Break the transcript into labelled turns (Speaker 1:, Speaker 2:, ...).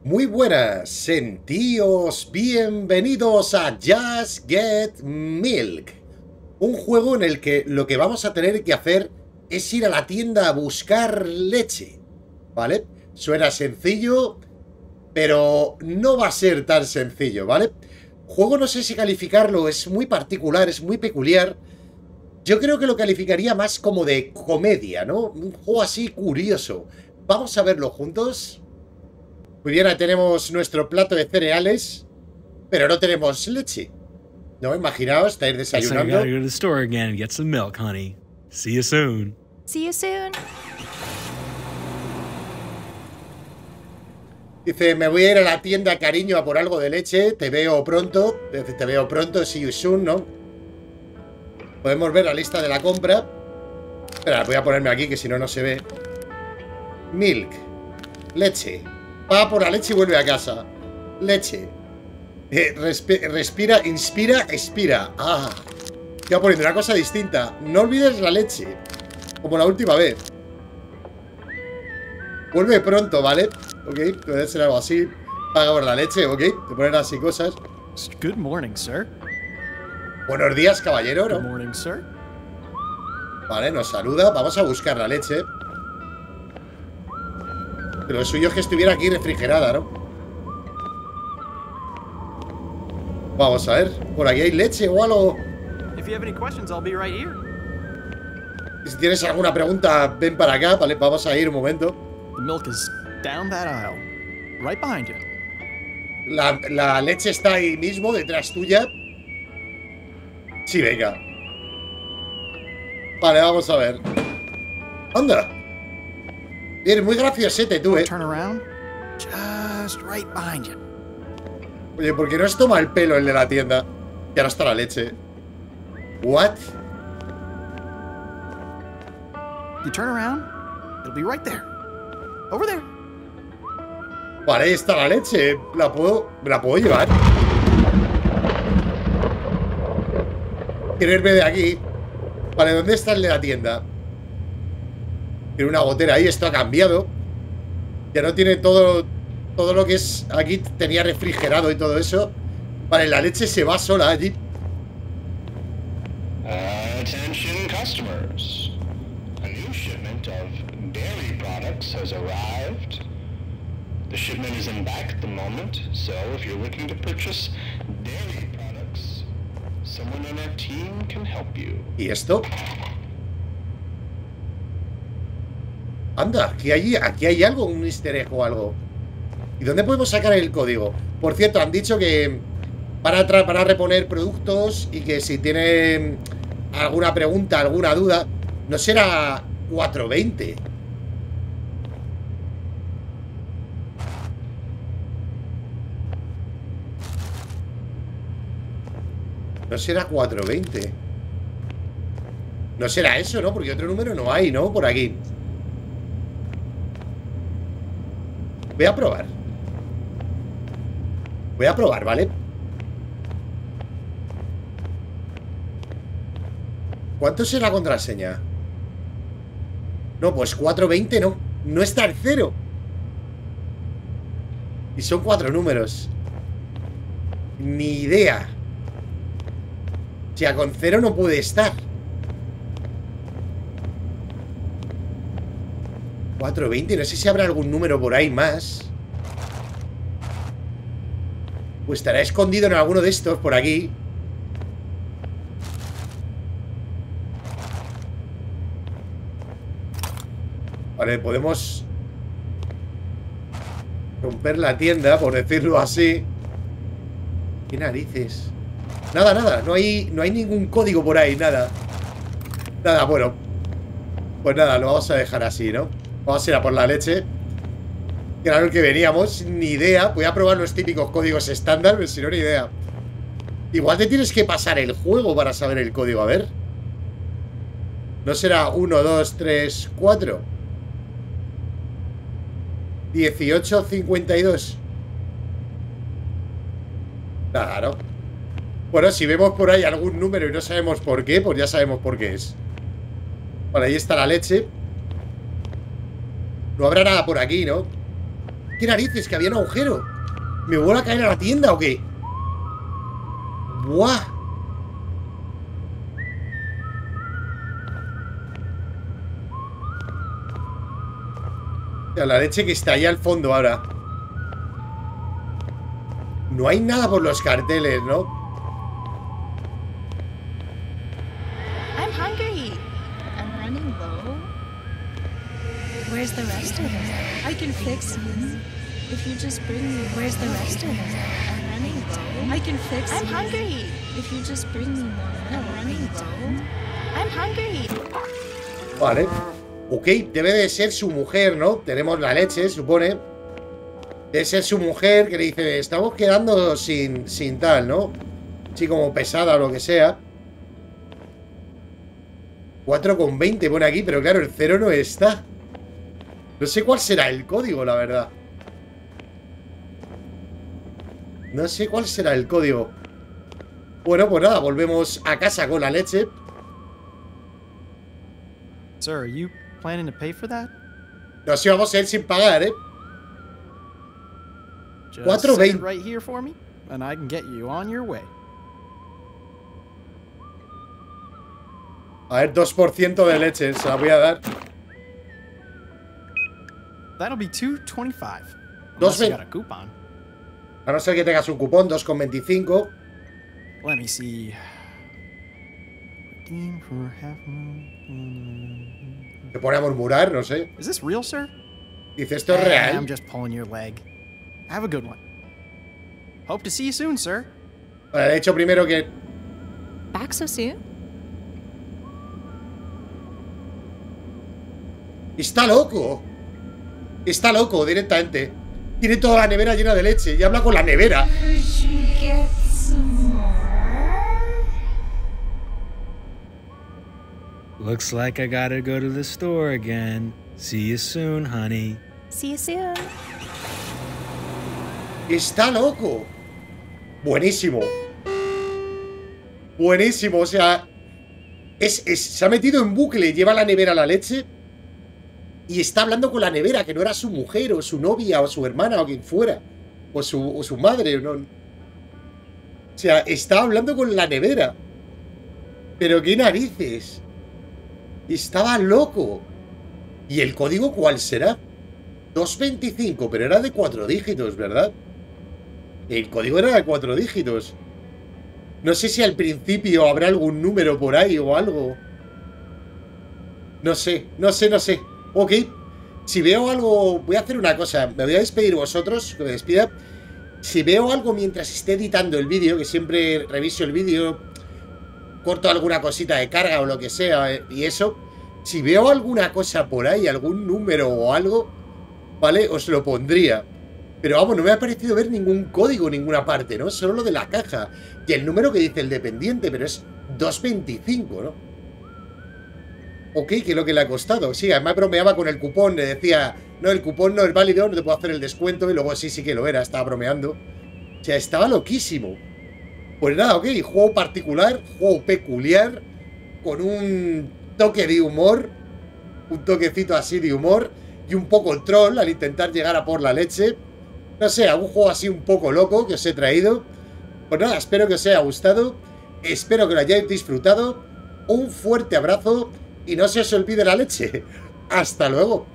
Speaker 1: Muy buenas, sentíos bienvenidos a Just Get Milk, un juego en el que lo que vamos a tener que hacer es ir a la tienda a buscar leche, ¿vale? Suena sencillo, pero no va a ser tan sencillo, ¿vale? Juego no sé si calificarlo, es muy particular, es muy peculiar. Yo creo que lo calificaría más como de comedia, ¿no? Un juego así curioso. Vamos a verlo juntos. Muy bien, ahí tenemos nuestro plato de cereales, pero no tenemos leche. No, imaginaos, estáis desayunando.
Speaker 2: So I gotta go to the store again and get some milk, honey. See you soon.
Speaker 3: See you soon.
Speaker 1: Dice, me voy a ir a la tienda, cariño, a por algo de leche. Te veo pronto. Te veo pronto, see you soon, ¿no? Podemos ver la lista de la compra. Espera, voy a ponerme aquí, que si no, no se ve. Milk. Leche. Va por la leche y vuelve a casa. Leche. Respira, inspira, expira. Ah. Te voy poniendo una cosa distinta. No olvides la leche. Como la última vez. Vuelve pronto, ¿vale? Ok, puede ser algo así. Paga por la leche, ok. Te ponen así cosas.
Speaker 4: Good morning, sir.
Speaker 1: Buenos días, caballero,
Speaker 4: Good
Speaker 1: ¿no?
Speaker 4: morning, sir.
Speaker 1: Vale, nos saluda. Vamos a buscar la leche. Pero lo suyo es que estuviera aquí refrigerada, ¿no? Vamos a ver. ¿Por aquí hay leche o algo?
Speaker 4: If you have any questions, I'll be right here.
Speaker 1: Y si tienes alguna pregunta, ven para acá, ¿vale? Vamos a ir un momento.
Speaker 4: The milk is down that aisle, right behind you.
Speaker 1: La leche está ahí mismo, detrás tuya. Sí, venga. Vale, vamos a ver. ¡Anda! Eres muy graciosete tú,
Speaker 4: Turn around, just right behind you.
Speaker 1: Oye, ¿por qué no os toma el pelo el de la tienda? Y ahora está la leche. ¿What?
Speaker 4: You turn around, it'll be right there. Over there.
Speaker 1: Vale, ahí está la leche. ¿Me la puedo llevar? Quiero irme de aquí. Vale, ¿dónde está el de la tienda? Tiene una gotera ahí, esto ha cambiado. Ya no tiene todo lo que es... Aquí tenía refrigerado y todo eso. Vale, la leche se va sola allí.
Speaker 5: Attention customers. A new shipment of dairy products has arrived. The shipment is in back at the moment, so if you're looking to purchase dairy products, someone on our team can help you.
Speaker 1: ¿Y esto? Anda, aquí hay algo, un easter egg o algo. ¿Y dónde podemos sacar el código? Por cierto, han dicho que para reponer productos y que si tienen alguna pregunta, alguna duda, no será 420. No será 420. No será eso, ¿no? Porque otro número no hay, ¿no? Por aquí. Voy a probar. Voy a probar, ¿vale? ¿Cuánto será la contraseña? No, pues 420 no. No está el 0. Y son 4 números. Ni idea. O sea, con 0 no puede estar. 420, no sé si habrá algún número por ahí más. Pues estará escondido en alguno de estos por aquí. Vale, podemos romper la tienda, por decirlo así. ¿Qué narices? Nada, no hay ningún código por ahí, nada. Nada, bueno. Pues nada, lo vamos a dejar así, ¿no? Vamos a ir a por la leche. Que era lo que veníamos, ni idea. Voy a probar los típicos códigos estándar, pero si no, ni idea. Igual te tienes que pasar el juego para saber el código, a ver. No será 1, 2, 3, 4 1852. Nada, ¿no? Bueno, si vemos por ahí algún número y no sabemos por qué, pues ya sabemos por qué es. Vale, ahí está la leche. No habrá nada por aquí, ¿no? ¿Qué narices? Que había un agujero. ¿Me vuelvo a caer a la tienda o qué? ¡Buah! La leche que está ahí al fondo ahora. No hay nada por los carteles, ¿no?
Speaker 3: I'm hungry. I'm running low. Where's the rest of it? I can fix it. If you just bring me. Where's the rest of it? I'm running low. I can fix it. I'm hungry. If you just bring me more. I'm running low. I'm hungry.
Speaker 1: Vale. Ok, debe de ser su mujer, ¿no? Tenemos la leche, supone. Debe ser su mujer que le dice, estamos quedando sin tal, ¿no? Así como pesada o lo que sea. 4,20 pone aquí, pero claro, el 0 no está. No sé cuál será el código, la verdad. No sé cuál será el código. Bueno, pues nada, volvemos a casa con la leche.
Speaker 4: Sir, are you planning to pay for that?
Speaker 1: Nos íbamos a ir sin pagar, ¿eh?
Speaker 4: Just
Speaker 1: 4.20.
Speaker 4: set it right here for me, and I can get you on your way.
Speaker 1: A ver, 2% de leche, se la voy a dar.
Speaker 4: That'll be $2.25.
Speaker 1: Dos
Speaker 4: Unless you
Speaker 1: ve-
Speaker 4: got a coupon.
Speaker 1: A no ser que tengas un cupón, 2,25.
Speaker 4: Let me see. Redeem for half.
Speaker 1: Se pone a murmurar, no sé.
Speaker 4: Is this real, sir?
Speaker 1: Dice, ¿esto es
Speaker 4: I'm
Speaker 1: real?
Speaker 4: just pulling your leg. Have a good one. Hope to see you soon, sir.
Speaker 1: Vale, he dicho primero que...
Speaker 3: Back so soon?
Speaker 1: Está loco. Está loco, directamente. Tiene toda la nevera llena de leche y habla con la nevera.
Speaker 2: Looks like I gotta go to the store again. See you soon, honey.
Speaker 3: See you soon.
Speaker 1: Está loco. Buenísimo. Buenísimo, o sea... se ha metido en bucle, lleva la nevera la leche y está hablando con la nevera, que no era su mujer o su novia o su hermana o quien fuera. O su madre, ¿no? O sea, está hablando con la nevera. Pero qué narices. Estaba loco. ¿Y el código cuál será? 225, pero era de 4 dígitos, ¿verdad? El código era de 4 dígitos. No sé si al principio habrá algún número por ahí o algo. No sé. Ok. Si veo algo... Voy a hacer una cosa. Me voy a despedir vosotros, que me despida. Si veo algo mientras esté editando el vídeo, que siempre reviso el vídeo, corto alguna cosita de carga o lo que sea, y eso. Si veo alguna cosa por ahí, algún número o algo, ¿vale? Os lo pondría. Pero vamos, no me ha parecido ver ningún código en ninguna parte, ¿no? Solo lo de la caja. Y el número que dice el dependiente, pero es 225, ¿no? Ok, que es lo que le ha costado. Sí, además bromeaba con el cupón. Le decía, no, el cupón no es válido, no te puedo hacer el descuento. Y luego sí que lo era, estaba bromeando. O sea, estaba loquísimo. Pues nada, ok, juego particular, juego peculiar, con un toque de humor, un toquecito así de humor, y un poco troll al intentar llegar a por la leche. No sé, un juego así un poco loco que os he traído. Pues nada, espero que os haya gustado, espero que lo hayáis disfrutado. Un fuerte abrazo y no se os olvide la leche. Hasta luego.